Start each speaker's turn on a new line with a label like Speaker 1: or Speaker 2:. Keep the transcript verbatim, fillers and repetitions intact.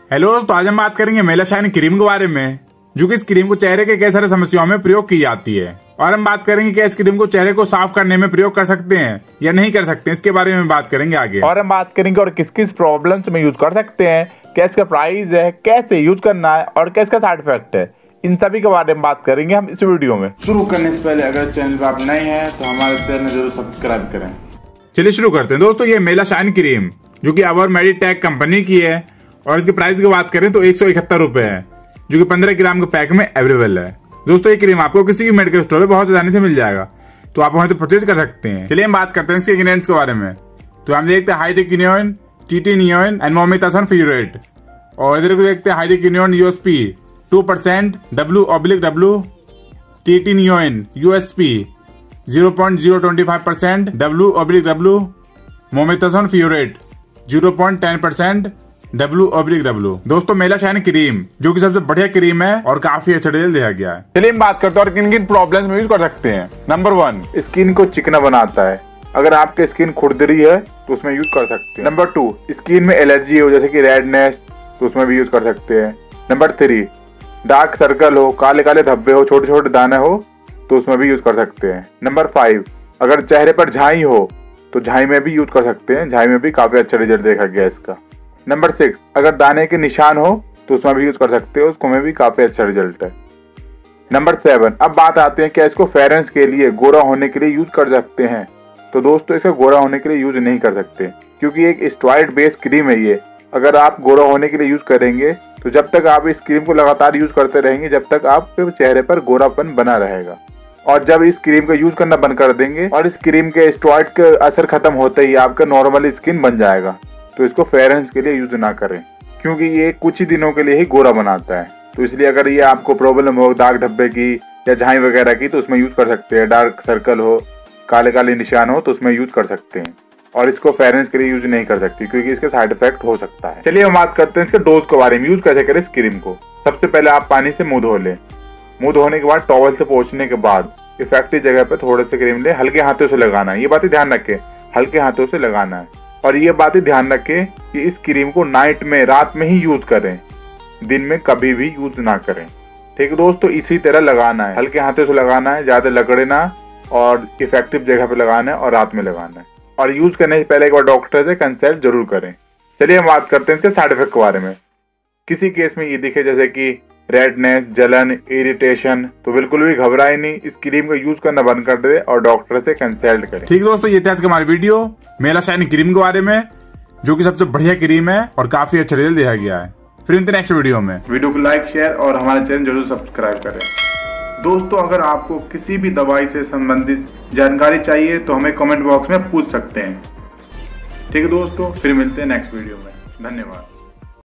Speaker 1: Hello दोस्तों, आज हम बात करेंगे मेला शाइन क्रीम के बारे में, जो कि इस क्रीम को चेहरे के कई सारे समस्याओं में प्रयोग की जाती है। और हम बात करेंगे कि इस क्रीम को चेहरे को साफ करने में प्रयोग कर सकते हैं या नहीं कर सकते हैं, इसके बारे में बात करेंगे आगे।
Speaker 2: और हम बात करेंगे और किस किस प्रॉब्लम्स में यूज कर सकते हैं, क्या इसका प्राइस है, कैसे यूज करना है और क्या इसका साइड इफेक्ट है, इन सभी के बारे में बात करेंगे हम इस वीडियो में।
Speaker 3: शुरू करने से पहले अगर चैनल पर आप नए हैं तो हमारे चैनल जरूर सब्सक्राइब करें।
Speaker 1: चलिए शुरू करते हैं दोस्तों। ये मेला शाइन क्रीम जो कि अवर मेडिटेक कंपनी की है और इसके प्राइस की बात करें तो एक सौ इकहत्तर रुपए है, जो कि पंद्रह ग्राम के पैक में अवेलेबल है। दोस्तों ये क्रीम आपको किसी भी मेडिकल स्टोर में बहुत आसानी से मिल जाएगा, तो आप वहां से परचेज कर सकते हैं। चलिए हम बात करते हैं इसके इंग्रेडिएंट्स के बारे में। तो हम देखते हैं हाइड्रोक्विनोन, टिटिनियोन एंड मोमेथासोन फ्यूरेट। और इधर को देखते हैं hydroquinone USP two percent, W oblique W, tretinoin USP zero point zero two five percent, W oblique W, mometasone furoate zero point one zero percent, W oblique W. दोस्तों मेला शाइन क्रीम जो कि सबसे बढ़िया क्रीम है और काफी अच्छा रिजल्ट दिया गया है।
Speaker 2: चलिए हम बात करते हैं और किन किन प्रॉब्लम्स में यूज कर सकते हैं। नंबर वन, स्किन को चिकना बनाता है। अगर आपके स्किन खुरदरी है तो उसमें यूज कर सकते हैं। नंबर टू, स्किन में एलर्जी हो जैसे कि रेडनेस, तो उसमें भी यूज कर सकते हैं। नंबर थ्री, डार्क सर्कल हो, काले काले धब्बे हो, छोटे छोटे दाने हो, तो उसमें भी यूज कर सकते हैं। नंबर फाइव, अगर चेहरे पर झाई हो तो झाई में भी यूज कर सकते हैं, झाई में भी काफी अच्छा रिजल्ट देखा गया इसका। नंबर सिक्स, अगर दाने के निशान हो तो उसमें भी यूज कर सकते हो, उसको में भी काफी अच्छा रिजल्ट है। नंबर सेवन, अब बात आते हैं क्या इसको फेयरनेस के लिए, गोरा होने के लिए यूज कर सकते हैं। तो दोस्तों इसका गोरा होने के लिए यूज नहीं कर सकते, क्योंकि एक स्टेरॉइड बेस्ड क्रीम है ये। अगर आप गोरा होने के लिए यूज करेंगे तो जब तक आप इस क्रीम को लगातार यूज करते रहेंगे जब तक आपके चेहरे पर गोरापन बना रहेगा। और जब इस क्रीम का यूज करना बंद कर देंगे और इस क्रीम के स्टेरॉइड का असर खत्म होते ही आपका नॉर्मल स्किन बन जाएगा। तो इसको फेयरनेस के लिए यूज ना करें, क्योंकि ये कुछ ही दिनों के लिए ही गोरा बनाता है। तो इसलिए अगर ये आपको प्रॉब्लम हो दाग धब्बे की या झाई वगैरह की तो उसमें यूज कर सकते हैं। डार्क सर्कल हो, काले काले निशान हो तो उसमें यूज कर सकते हैं। और इसको फेयरनेस के लिए यूज नहीं कर सकती क्योंकि इसके साइड इफेक्ट हो सकता है। चलिए हम बात करते हैं इसके डोज के बारे में, यूज कैसे करें इस क्रीम को। सबसे पहले आप पानी से मुंह धो लें। मुंह धोने के बाद टॉवल से पोंछने के बाद इफेक्टिव जगह पे थोड़े से क्रीम ले, हल्के हाथों से लगाना है। ये बातें ध्यान रखें, हल्के हाथों से लगाना है। और ये बातें ध्यान रखें कि इस क्रीम को नाइट में, रात में ही यूज करें, दिन में कभी भी यूज ना करें। ठीक है दोस्तों, इसी तरह लगाना है, हल्के हाथों से लगाना है, ज्यादा लगड़े ना, और इफेक्टिव जगह पे लगाना है और रात में लगाना है। और यूज करने से पहले एक बार डॉक्टर से कंसल्ट जरूर करें। चलिए हम बात करते हैं इसके साइड इफेक्ट के बारे में। किसी केस में ये दिखे जैसे कि रेडनेस, जलन, इरिटेशन, तो बिल्कुल भी घबराए नहीं, इस क्रीम को यूज करना बंद कर दे और डॉक्टर से कंसल्ट करें।
Speaker 1: ठीक दोस्तों, ये था आज का हमारी वीडियो मेला शाइन क्रीम के बारे में, जो कि सबसे बढ़िया क्रीम है और काफी अच्छा रिजल्ट दिया गया है। फिर मिलते हैं नेक्स्ट वीडियो में।
Speaker 3: वीडियो को लाइक, शेयर और हमारे चैनल जरूर सब्सक्राइब करें। दोस्तों अगर आपको किसी भी दवाई से संबंधित जानकारी चाहिए तो हमें कमेंट बॉक्स में पूछ सकते हैं। ठीक है दोस्तों, फिर मिलते हैं नेक्स्ट वीडियो में। धन्यवाद।